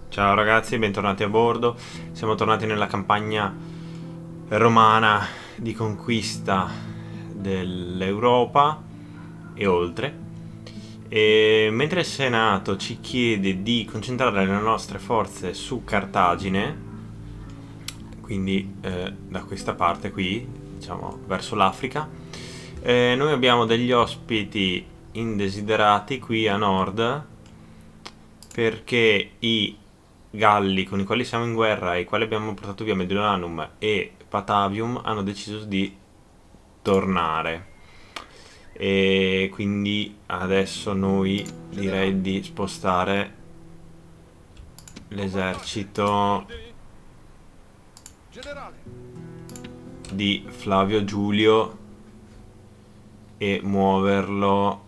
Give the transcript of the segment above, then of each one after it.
Ciao ragazzi, bentornati a bordo. Siamo tornati nella campagna romana di conquista dell'Europa e oltre. E mentre il Senato ci chiede di concentrare le nostre forze su Cartagine, quindi da questa parte qui, diciamo verso l'Africa, noi abbiamo degli ospiti indesiderati qui a nord perché i Galli con i quali siamo in guerra e i quali abbiamo portato via Mediolanum e Patavium hanno deciso di tornare, e quindi adesso noi direi di spostare l'esercito di Flavio Giulio e muoverlo.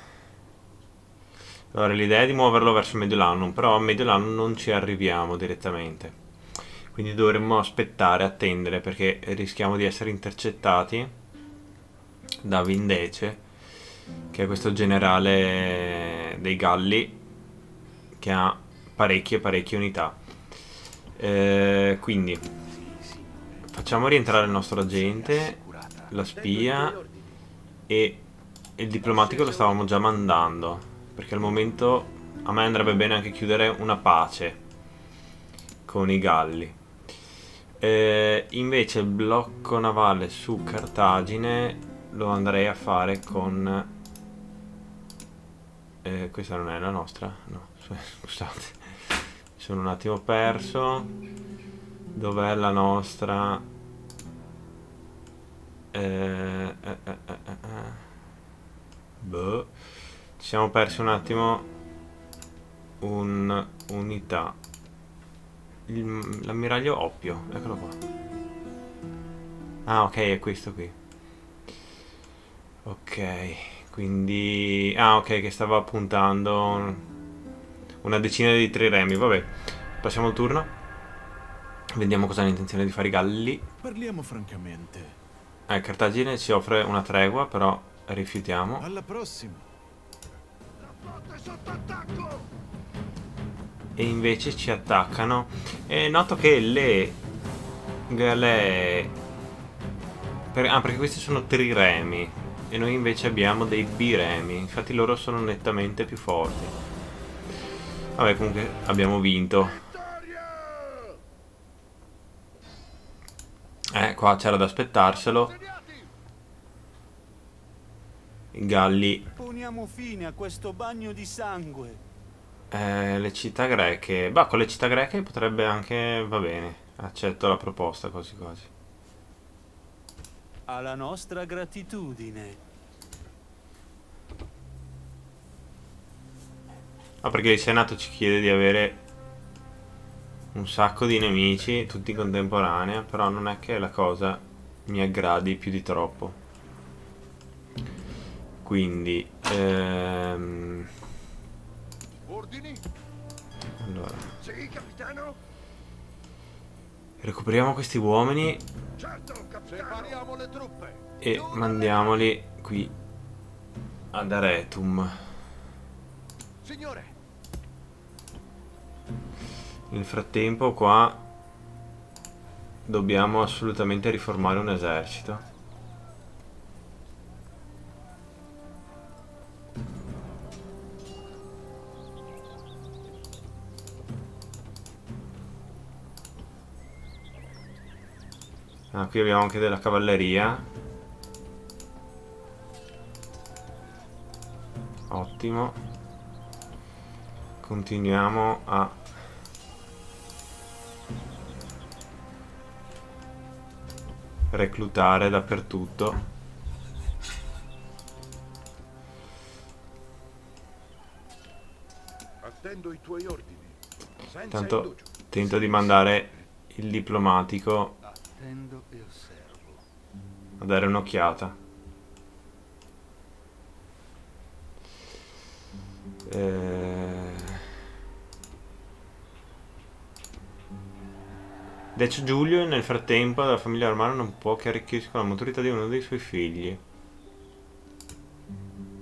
Allora, l'idea è di muoverlo verso Mediolanum, però a Mediolanum non ci arriviamo direttamente. Quindi dovremmo aspettare, attendere, perché rischiamo di essere intercettati da Vindice, che è questo generale dei Galli che ha parecchie unità. Quindi facciamo rientrare il nostro agente, la spia e il diplomatico lo stavamo già mandando, perché al momento a me andrebbe bene anche chiudere una pace con i Galli. Invece il blocco navale su Cartagine lo andrei a fare con... questa non è la nostra? No, scusate, mi sono un attimo perso. Dov'è la nostra? Boh. Ci siamo persi un attimo un'unità. L'ammiraglio Oppio, eccolo qua. Ah, ok, è questo qui. Ok, quindi... Ah, ok, che stava puntando una decina di triremi. Vabbè, passiamo il turno. Vediamo cosa hanno intenzione di fare i Galli. Parliamo francamente. Cartagine ci offre una tregua, però rifiutiamo. Alla prossima. E invece ci attaccano. E noto che le galee... perché questi sono triremi e noi invece abbiamo dei biremi. Infatti loro sono nettamente più forti. Vabbè, comunque abbiamo vinto. Qua c'era da aspettarselo. I Galli... Poniamo fine a questo bagno di sangue. le città greche... Bah, con le città greche potrebbe anche... Va bene, accetto la proposta così così. Alla nostra gratitudine. Ah, perché il Senato ci chiede di avere un sacco di nemici, tutti contemporanei, però non è che la cosa mi aggradi più di troppo. Quindi, Ordini? allora, Sì, capitano? recuperiamo questi uomini Certo, capitano. Separiamo le truppe. e mandiamoli qui ad Aretum. Signore. Nel frattempo qua dobbiamo assolutamente riformare un esercito. Ah, qui abbiamo anche della cavalleria. Ottimo. Continuiamo a reclutare dappertutto. Attendo i tuoi ordini. Senza Intanto indugio. tento di mandare il diplomatico Attendo e osservo. a dare un'occhiata. Decio Giulio nel frattempo della famiglia romana non può che arricchisere con la maturità di uno dei suoi figli.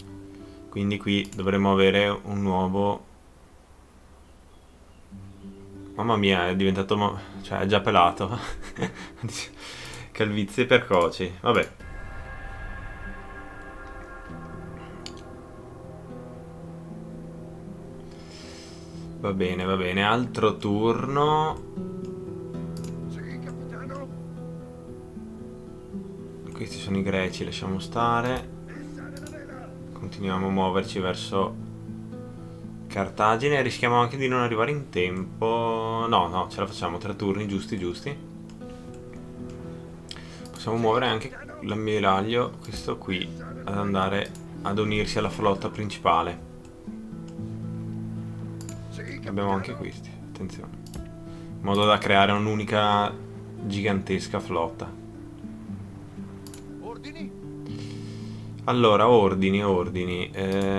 Quindi qui dovremmo avere un nuovo Mamma mia, è diventato... cioè, è già pelato. Calvizie precoci. Vabbè. Va bene, va bene. Altro turno. Sì, capitano. Questi sono i greci, lasciamo stare. Continuiamo a muoverci verso Cartagine. Rischiamo anche di non arrivare in tempo. No, no, ce la facciamo. 3 turni, giusti, giusti. Possiamo muovere anche l'ammiraglio, questo qui, ad andare ad unirsi alla flotta principale. Abbiamo anche questi, attenzione. In modo da creare un'unica gigantesca flotta. Ordini? Allora, ordini. Ordini?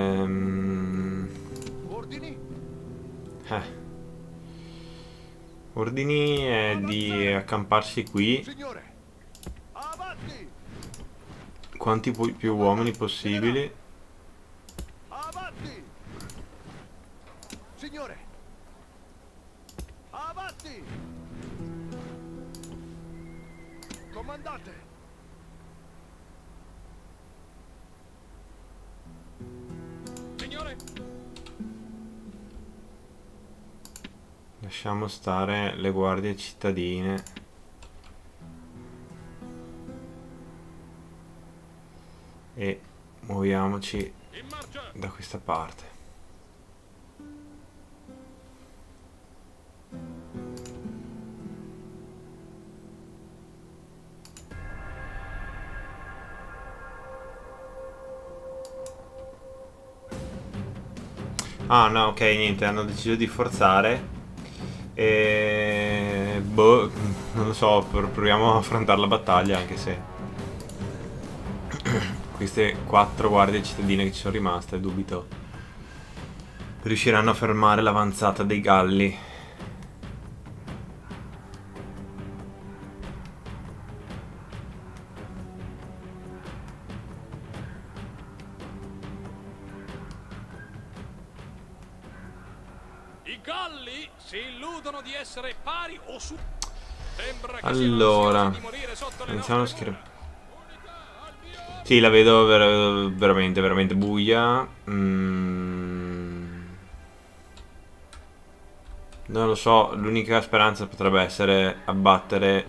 Ordini è di accamparsi qui. Signore. Avanti! Quanti più uomini possibili. Avanti! Signore. Avanti! Comandante! Signore! Lasciamo stare le guardie cittadine. E muoviamoci da questa parte. Ah no, ok, niente, hanno deciso di forzare. E... boh, non lo so, proviamo a affrontare la battaglia, anche se queste 4 guardie cittadine che ci sono rimaste, dubito riusciranno a fermare l'avanzata dei Galli. I Galli si illudono di essere pari o su. Sembra che Allora, siano ansiosi di morire sotto le iniziamo a nostre scrivere. mura. Sì, la vedo veramente, veramente buia. Non lo so, l'unica speranza potrebbe essere abbattere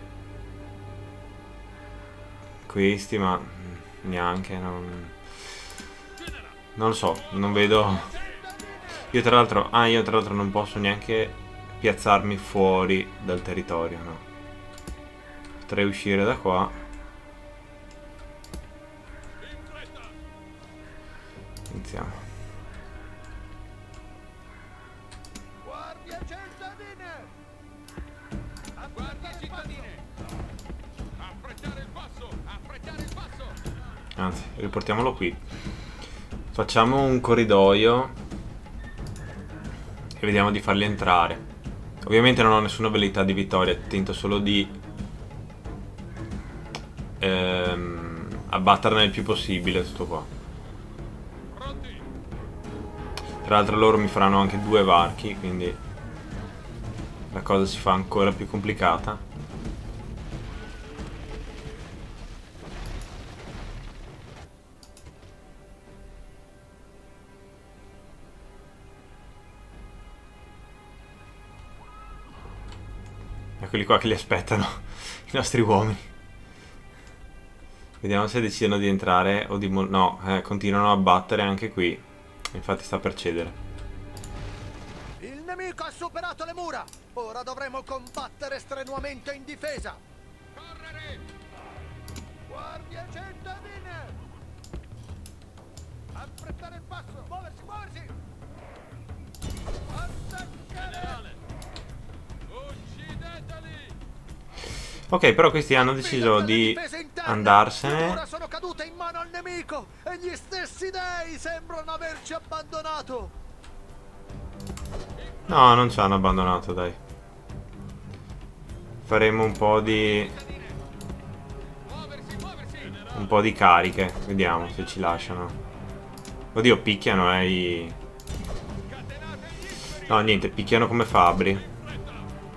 questi, ma neanche, non lo so, non vedo. Io tra l'altro non posso neanche piazzarmi fuori dal territorio, no. Potrei uscire da qua. Iniziamo. Guardie cittadine! Guardie cittadine! Affrettare il passo! Affrettare il passo! Anzi, riportiamolo qui. Facciamo un corridoio e vediamo di farli entrare. Ovviamente non ho nessuna velleità di vittoria, tento solo di abbatterne il più possibile tutto qua. Pronti! Tra l'altro loro mi faranno anche 2 varchi, quindi la cosa si fa ancora più complicata. Eccoli qua che li aspettano, i nostri uomini. Vediamo se decidono di entrare o di... no, continuano a battere anche qui. Infatti sta per cedere. Il nemico ha superato le mura! Ora dovremo combattere strenuamente in difesa! Correre! Guardie cittadine! Affrettare il passo! Muoversi, muoversi! Attaccare! Uccideteli! Ok, però questi hanno deciso di andarsene. Ora sono cadute in mano al nemico e gli stessi dei sembrano averci abbandonato. No, non ci hanno abbandonato, dai. Faremo un po' di... Muoversi, muoversi! un po' di cariche. Vediamo se ci lasciano. Oddio, picchiano, i... Scatenate gli inferi! No, niente, picchiano come fabbri.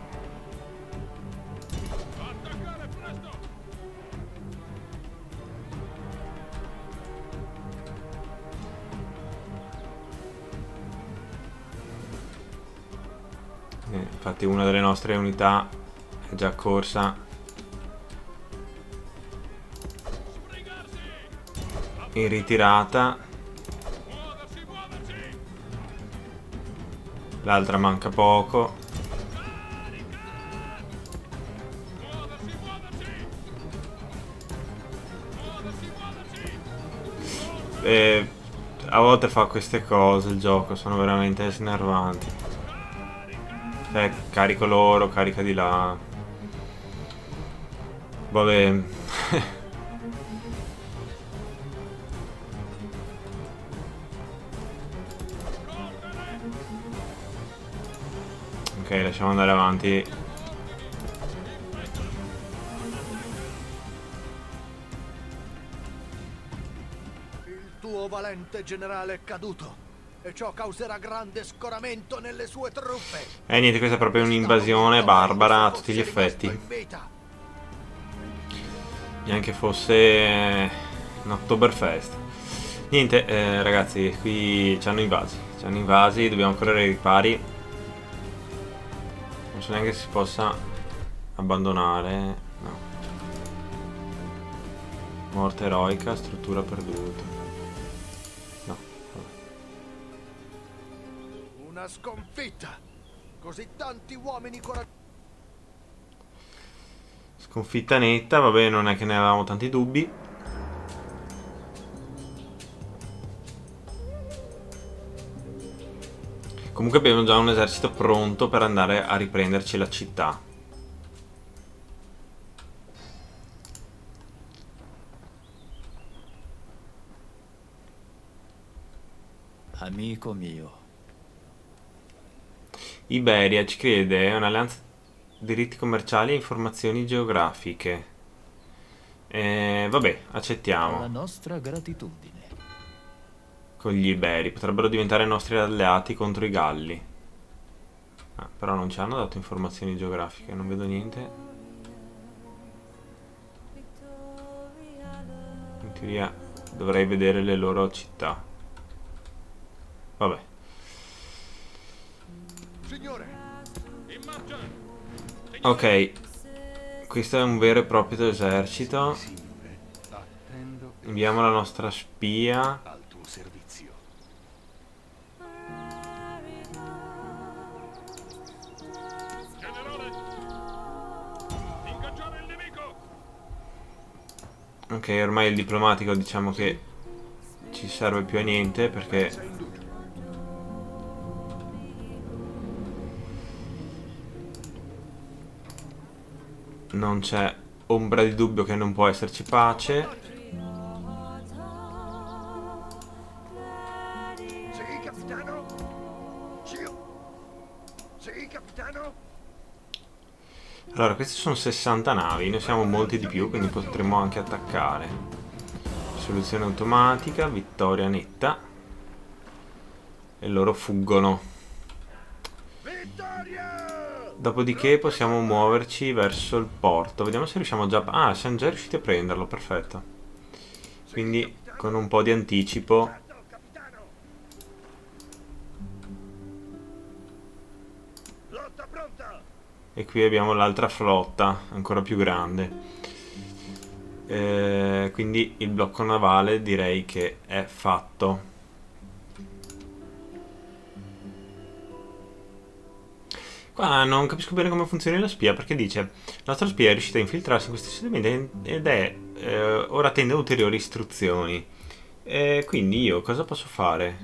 Infatti una delle nostre unità è già corsa in ritirata. L'altra manca poco. A volte fa queste cose il gioco, sono veramente snervanti. Carico loro, carica di là. Vabbè. Ok, lasciamo andare avanti. Il tuo valente generale è caduto e ciò causerà grande scoramento nelle sue truppe. Niente, questa è proprio un'invasione barbara a tutti gli effetti. Neanche fosse un Oktoberfest. Niente, ragazzi, qui ci hanno invasi, dobbiamo correre ai ripari. Non so neanche se si possa abbandonare. No. Morte eroica, struttura perduta. No, vabbè. Una sconfitta. Così tanti uomini coraggiosi. Sconfitta netta, vabbè, non è che ne avevamo tanti dubbi. Comunque abbiamo già un esercito pronto per andare a riprenderci la città. Amico mio. Iberia ci crede, è un'alleanza di diritti commerciali e informazioni geografiche. Vabbè, accettiamo. La nostra gratitudine. Con gli Iberi potrebbero diventare nostri alleati contro i Galli. Però non ci hanno dato informazioni geografiche, non vedo niente. In teoria dovrei vedere le loro città. Vabbè. Signore, Ok, questo è un vero e proprio esercito. Attendo Inviamo la nostra spia. al tuo servizio. Generale! Ingaggiare il nemico! Ok, ormai il diplomatico diciamo che ci serve più a niente perché non c'è ombra di dubbio che non può esserci pace. sì, capitano. Sì, capitano. Allora, queste sono 60 navi, noi siamo molti di più, quindi potremmo anche attaccare. Soluzione automatica, vittoria netta. E loro fuggono. Vittoria! Dopodiché possiamo muoverci verso il porto. Vediamo se riusciamo già... Ah, siamo già riusciti a prenderlo, perfetto. Quindi con un po' di anticipo. Capitano. Lotta pronta. E qui abbiamo l'altra flotta, ancora più grande. Quindi il blocco navale direi che è fatto. Qua non capisco bene come funzioni la spia, perché dice la nostra spia è riuscita a infiltrarsi in questi sedimenti ed è ora attende ulteriori istruzioni. Quindi io cosa posso fare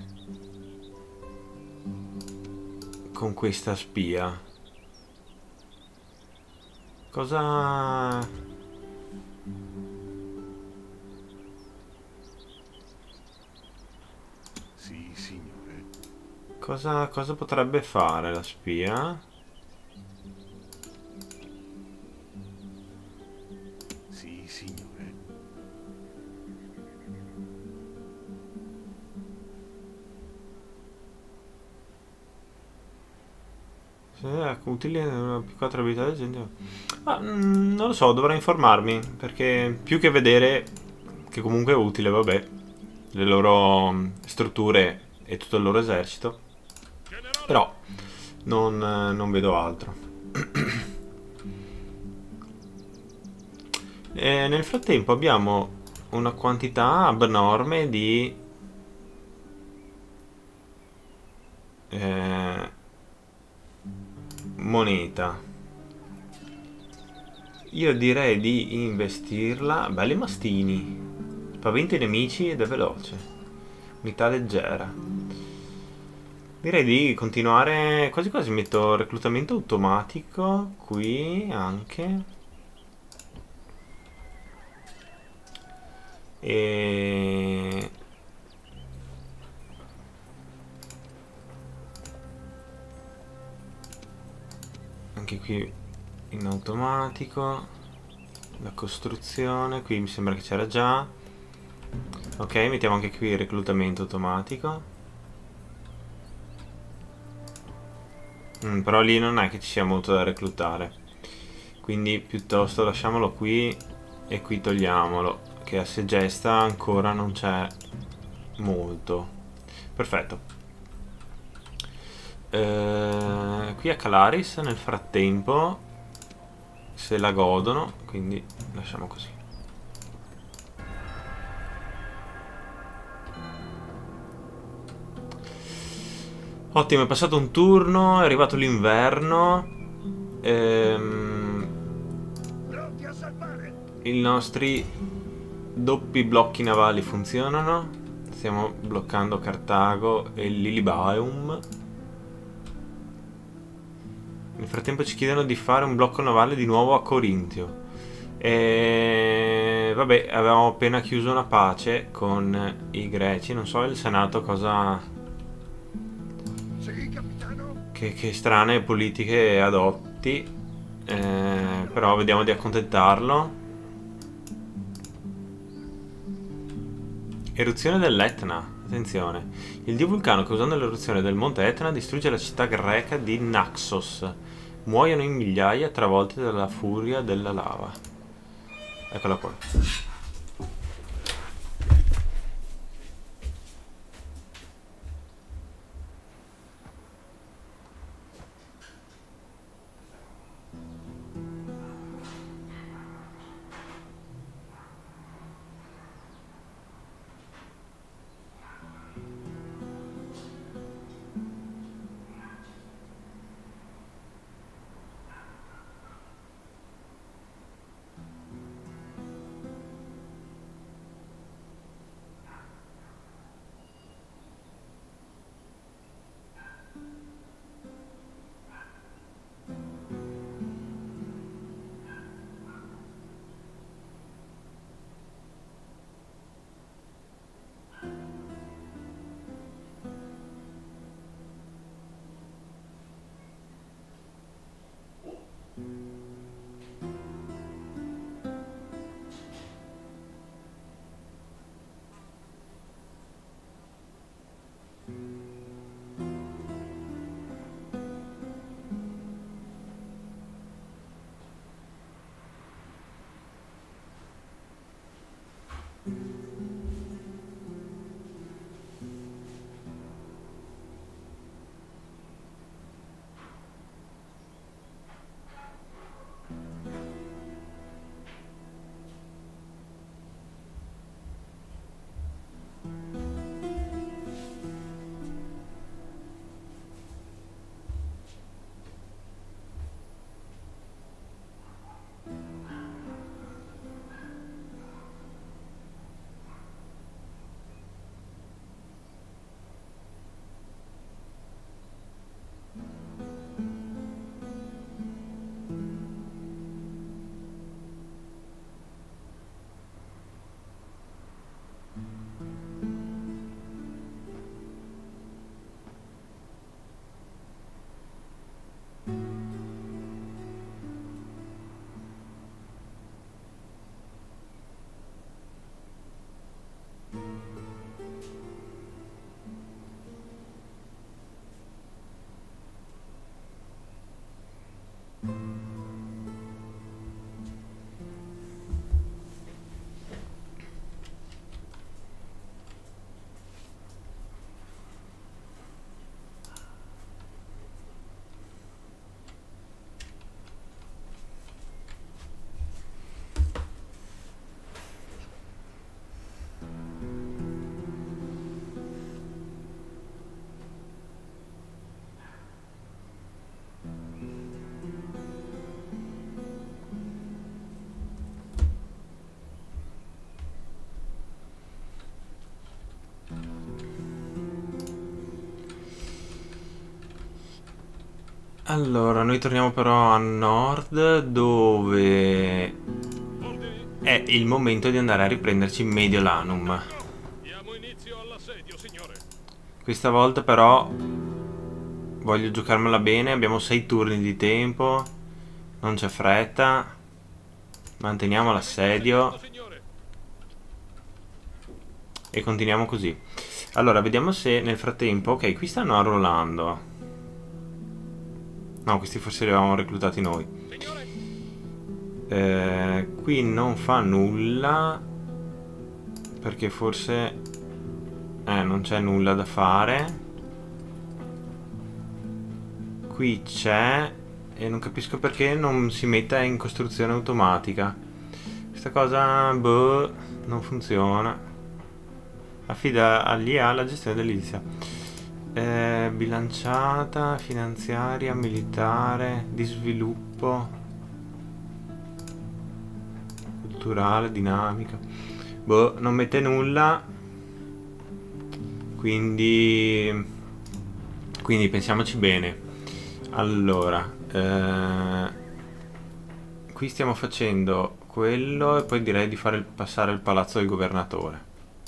con questa spia? Cosa... Sì, signore. Cosa potrebbe fare la spia? Sì, signore. Utile una piccola abilità del genere. Non lo so, dovrei informarmi, perché più che vedere che comunque è utile, vabbè, le loro strutture e tutto il loro esercito, però non vedo altro. E nel frattempo abbiamo una quantità abnorme di moneta. Io direi di investirla. Belli mastini. Spaventa i nemici ed è veloce. Unità leggera. Direi di continuare. Quasi quasi metto reclutamento automatico qui anche. E anche qui in automatico. La costruzione qui mi sembra che c'era già. Ok, mettiamo anche qui il reclutamento automatico. Però lì non è che ci sia molto da reclutare, quindi piuttosto lasciamolo qui e qui togliamolo, che a Segesta ancora non c'è molto. Perfetto. Qui a Calaris nel frattempo se la godono, quindi lasciamo così. Ottimo, è passato un turno, è arrivato l'inverno. I nostri doppi blocchi navali funzionano. Stiamo bloccando Cartago e Lilibaeum. Nel frattempo ci chiedono di fare un blocco navale di nuovo a Corintio. E vabbè, avevamo appena chiuso una pace con i greci. Non so il Senato cosa... Che strane politiche adotti. Però vediamo di accontentarlo. Eruzione dell'Etna. Attenzione. Il dio vulcano, causando l'eruzione del monte Etna, distrugge la città greca di Naxos. Muoiono in migliaia travolti dalla furia della lava. Eccola qua. Allora, noi torniamo però a nord, dove è il momento di andare a riprenderci Mediolanum. Diamo inizio all'assedio, signore. Questa volta però voglio giocarmela bene, abbiamo 6 turni di tempo, non c'è fretta, manteniamo l'assedio Signore. e continuiamo così. Allora, vediamo se nel frattempo... Ok, qui stanno arruolando. No, questi forse li avevamo reclutati noi. Qui non fa nulla, perché forse non c'è nulla da fare. Qui c'è, e non capisco perché non si metta in costruzione automatica. Questa cosa, boh, non funziona. Affida all'IA la gestione dell'edilizia. Bilanciata, finanziaria, militare, di sviluppo, culturale, dinamica. Boh, non mette nulla. Quindi pensiamoci bene. Allora, qui stiamo facendo quello e poi direi di fare passare il palazzo del governatore.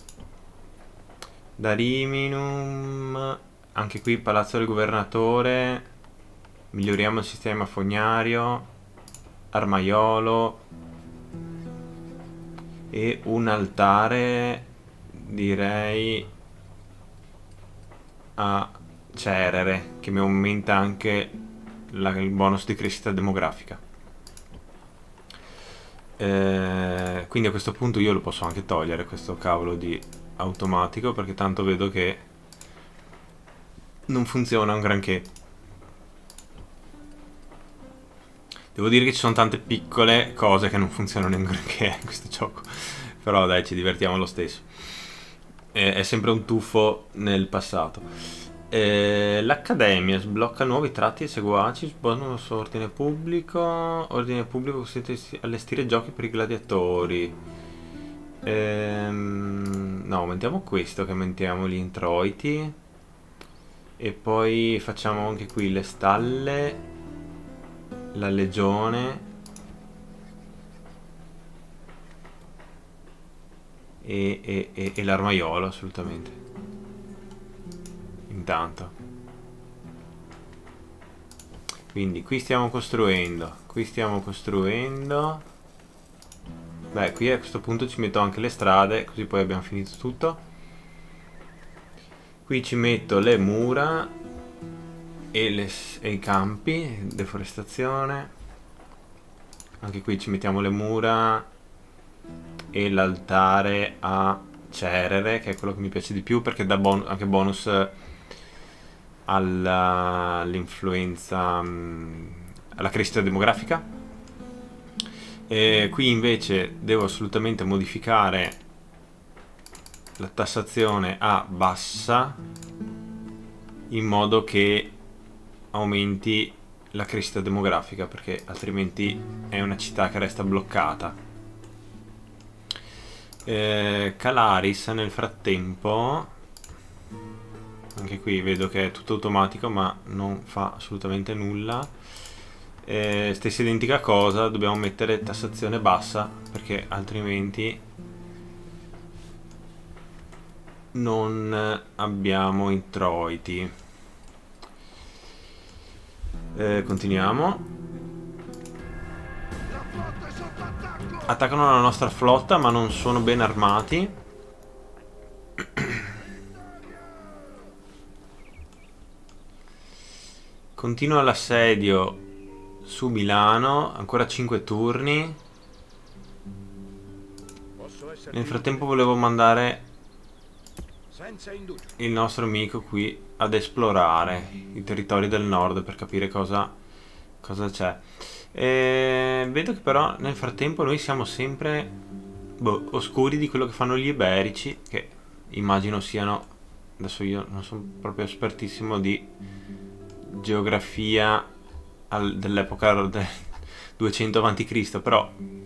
Dariminum, anche qui palazzo del governatore, miglioriamo il sistema fognario, armaiolo e un altare, direi, a Cerere, che mi aumenta anche il bonus di crescita demografica. Quindi a questo punto io lo posso anche togliere questo cavolo di automatico, perché tanto vedo che non funziona un granché. Devo dire che ci sono tante piccole cose che non funzionano in granché in questo gioco, però dai, ci divertiamo lo stesso. È sempre un tuffo nel passato. L'Accademia sblocca nuovi tratti e seguaci, bonus ordine pubblico consente allestire giochi per i gladiatori. No, aumentiamo questo, che aumentiamo gli introiti. E poi facciamo anche qui le stalle, la legione e l'armaiolo, assolutamente. Intanto, quindi qui stiamo costruendo, beh, qui a questo punto ci metto anche le strade, così poi abbiamo finito tutto. Qui ci metto le mura e i campi, deforestazione. Anche qui ci mettiamo le mura e l'altare a Cerere, che è quello che mi piace di più, perché dà anche bonus all'influenza, alla crescita demografica. Qui invece devo assolutamente modificare la tassazione a bassa, in modo che aumenti la crescita demografica, perché altrimenti è una città che resta bloccata. Calaris nel frattempo, anche qui vedo che è tutto automatico ma non fa assolutamente nulla. Stessa identica cosa, dobbiamo mettere tassazione bassa, perché altrimenti non abbiamo introiti. Continuiamo. Attaccano la nostra flotta ma non sono ben armati. Continua l'assedio su Milano, ancora 5 turni. Nel frattempo volevo mandare il nostro amico qui ad esplorare i territori del nord per capire cosa c'è. Vedo che però nel frattempo noi siamo sempre oscuri di quello che fanno gli iberici, che immagino siano, adesso io non sono proprio espertissimo di geografia dell'epoca del 200 a.C., però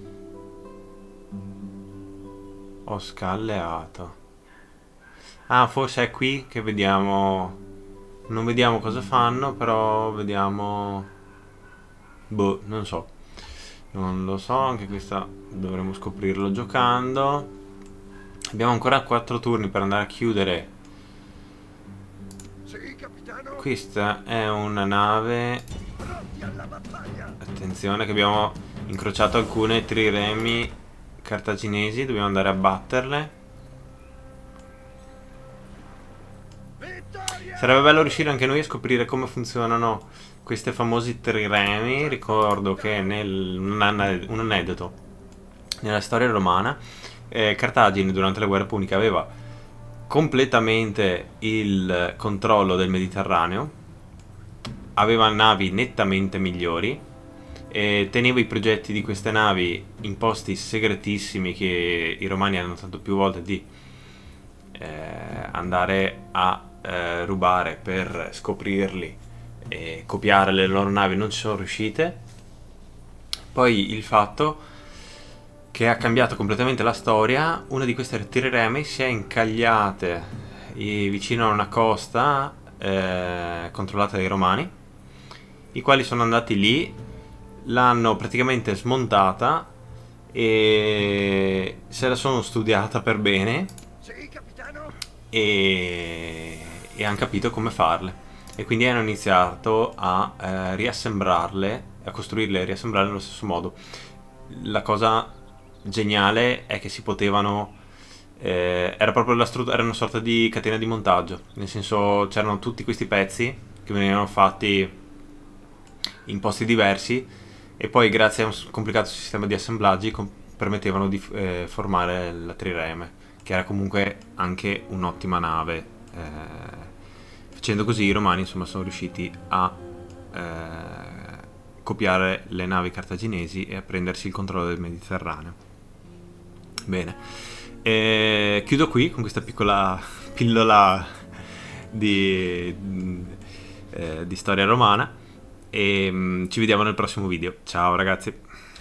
ho scalleato. Ah, forse è qui che vediamo Non vediamo cosa fanno, però vediamo... Boh, non so. Non lo so, anche questa dovremo scoprirlo giocando. Abbiamo ancora 4 turni per andare a chiudere. Sì, capitano. Questa è una nave. Pronti alla battaglia. Attenzione che abbiamo incrociato alcune triremi cartaginesi, dobbiamo andare a batterle. Vittoria! Sarebbe bello riuscire anche noi a scoprire come funzionano questi famosi triremi. Ricordo che un aneddoto nella storia romana, Cartagine durante le guerre puniche aveva completamente il controllo del Mediterraneo, aveva navi nettamente migliori e teneva i progetti di queste navi in posti segretissimi che i romani hanno tentato più volte di andare a rubare per scoprirli e copiare le loro navi, non ci sono riuscite. Poi il fatto che ha cambiato completamente la storia, una di queste trireme si è incagliate vicino a una costa controllata dai romani, i quali sono andati lì, l'hanno praticamente smontata e se la sono studiata per bene Sì, capitano. e hanno capito come farle, e quindi hanno iniziato a riassemblarle, a costruirle e riassemblarle allo stesso modo. La cosa geniale è che si potevano era proprio era una sorta di catena di montaggio, nel senso c'erano tutti questi pezzi che venivano fatti in posti diversi e poi grazie a un complicato sistema di assemblaggi permettevano di formare la trireme, che era comunque anche un'ottima nave. Facendo così i romani insomma sono riusciti a copiare le navi cartaginesi e a prendersi il controllo del Mediterraneo. Bene, chiudo qui con questa piccola pillola di storia romana e ci vediamo nel prossimo video. Ciao ragazzi!